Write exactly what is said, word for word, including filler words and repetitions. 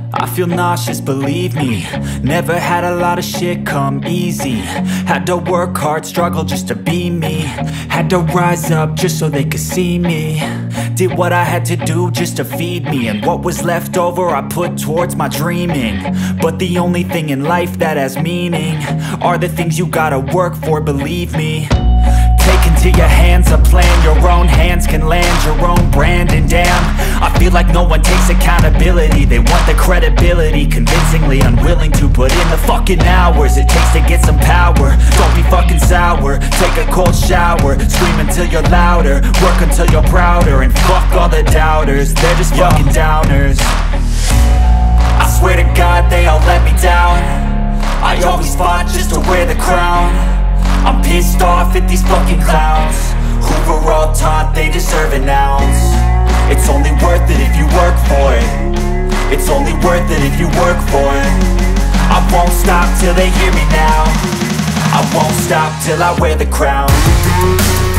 I feel nauseous, believe me. Never had a lot of shit come easy. Had to work hard, struggle just to be me. Had to rise up just so they could see me. Did what I had to do just to feed me. And what was left over I put towards my dreaming. But the only thing in life that has meaning are the things you gotta work for, believe me. Take into your hands a plan. Your own hands can land your own brand. And damn, I feel like no one takes accountability. They want the credibility, convincingly unwilling to put in the fucking hours it takes to get some power. Don't be fucking sour, take a cold shower. Scream until you're louder, work until you're prouder. And fuck all the doubters, they're just fucking downers. I swear to God they all let me down. I always fought just to wear the crown. I'm pissed off at these fucking clowns who were all taught they deserve an ounce. It's only worth it if you work for it. It's only worth it if you work for it. I won't stop till they hear me now. I won't stop till I wear the crown.